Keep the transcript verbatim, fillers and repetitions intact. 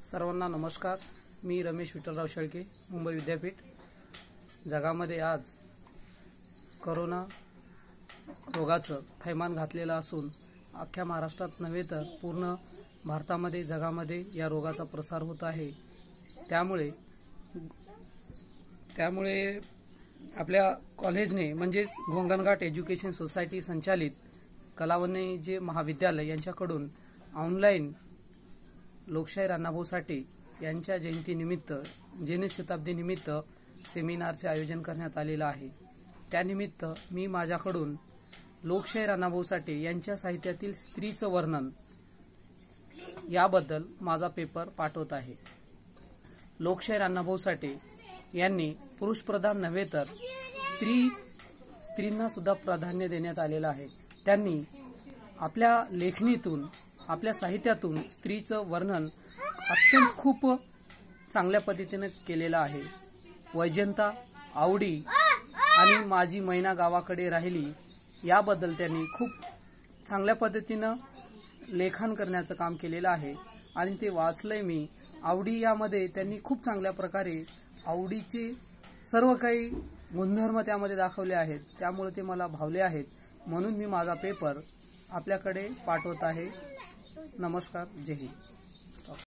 सर्वांना नमस्कार। मी रमेश विठ्ठलराव शेळके, मुंबई विद्यापीठ। जगामध्ये आज कोरोना रोगाचं थैमान घातलेलं असून अख्ख्या महाराष्ट्रात नव्हे तर पूर्ण भारतामध्ये जगामध्ये या रोगाचा प्रसार होत आहे। त्यामुळे त्यामुळे आपल्या कॉलेजने म्हणजेच गोंगनघाट एज्युकेशन सोसायटी संचालित कलावंजी महाविद्यालय यांच्याकडून ऑनलाइन लोकशाहीर अण्णाभाऊ साठे यांच्या जयंतीनिमित्त जन्मशताब्दी निमित्त सेमिनारचे आयोजन करण्यात आलेले आहे। त्यानिमित्त मी माझ्याकडून लोकशाहीर अण्णाभाऊ साठे यांच्या साहित्यातील स्त्रीचं वर्णन याबद्दल माझा पेपर पाठवत आहे। लोकशाहीर अण्णाभाऊ साठे यांनी पुरुष प्रधान नव्हे तर स्त्री स्त्रींना सुद्धा प्राधान्य देण्यात आलेलं आहे। त्यांनी आपल्या लेखणीतून आपल्या साहित्यातून स्त्रीचं वर्णन अत्यंत खूप चांगल्या पद्धतीने केलेलं आहे। वैजंता, आवडी आणि माझी मैना गावाकडे राहिली याबद्दल त्यांनी खूप चांगल्या पद्धतीने लेखन करण्याचं काम केलेलं आहे आणि ते वाचलंय मी। आवडी यामध्ये त्यांनी खूप चांगल्या प्रकारे आवडीचे सर्व काही गुणधर्म त्यामध्ये दाखवले आहेत, त्यामुळे ते मला भावले आहेत, म्हणून मी माझा पेपर आपल्याकडे पाठवत आहे। नमस्कार, जय हिंद।